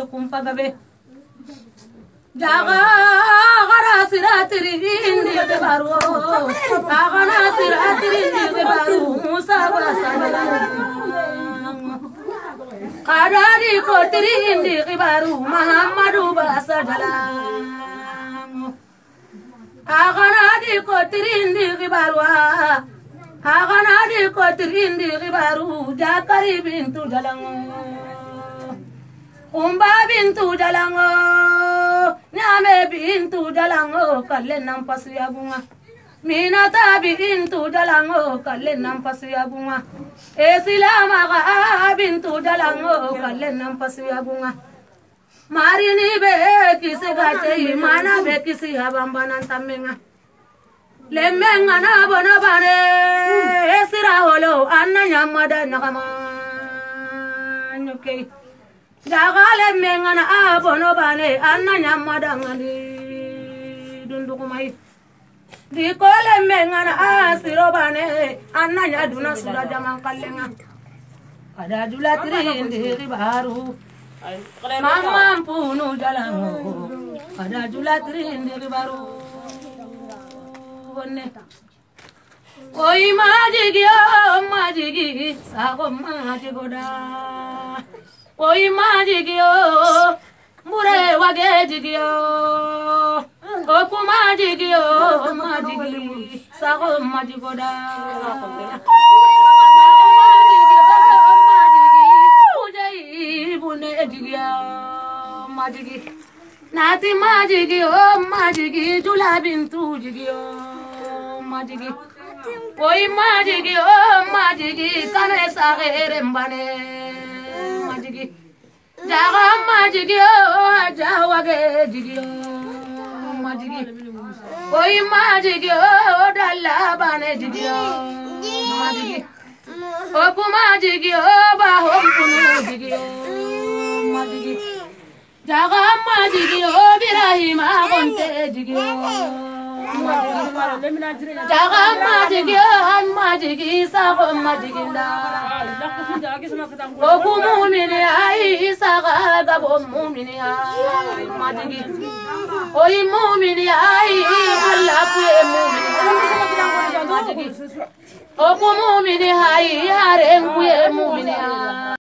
kumpagabe jaga gara siratiri indi baru agana siratiri indi baru musa basabala kadari kotiri indi baru muhammadu basabala agana di kotiri indi baru agana di kotiri indi baru jakari bintu jalango umba bintu jalango nyame bintu jalango kallen nam pasu ya bunga minata bintu jalango kallen nam pasu ya bunga esilama ga bintu jalango kallen nam pasu ya bunga marini be kise gate mana be kisi habambanan tamenga lemenga na bono bane esira holo anna nyamada nakama nyuke jagale mengana abono bane anna nyamada ngani dundukumai dikole mengana asiro bane anna nyaduna sura jaman kallenga ada julatri ndiri baru mama punu jalango ada julatri ndiri baru bonne oi majigi sago majigoda oi majigio mure wage jigio oku majigio majigi sago majigoda ujai bune jigio majigi nati majigio majigi jula bintu jigio majigi oi majigio majigi kane sagere mbane majigi jaga majigio jawage jigio majigi oi majigio dalla bane jigio majigi oku majigio ba hompunu jigio majigi jaga majigio birahima gonte jigio jaga majigio majigi sago majigila oku mumini ai saga gabo mumini ai majigi oi mumini ai Allah kuye mumini majigi oku mumini ai hare kuye mumini ai